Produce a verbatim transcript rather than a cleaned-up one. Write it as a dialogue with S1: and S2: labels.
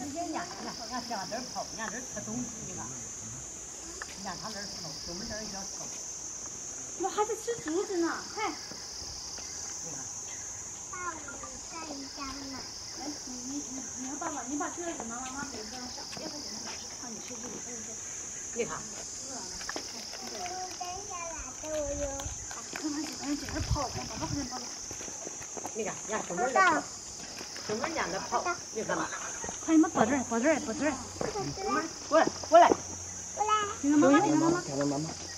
S1: 你看伢呢，伢向这儿跑，伢这儿吃东西，你看，伢他那儿偷，我们这儿也要偷。
S2: 我还在吃竹子呢，嗨。
S1: 你看。
S3: 爸，我在家呢。
S2: 来，你你你你和爸爸，你把这个给妈妈，妈妈给这样小，别给他拿，让你吃这个，这个。
S1: 你看。
S3: 等一下来的我哟。
S2: 看看几个人在这跑，跑跑跑跑跑。
S1: 你看，伢出门在跑，出门伢在跑，你看嘛。
S2: 快，你们跑这儿，跑这儿，跑这儿。
S3: 过来，
S2: 过来，过来。
S3: 过来。
S2: 听着妈妈，听着妈妈。
S4: 听着妈妈。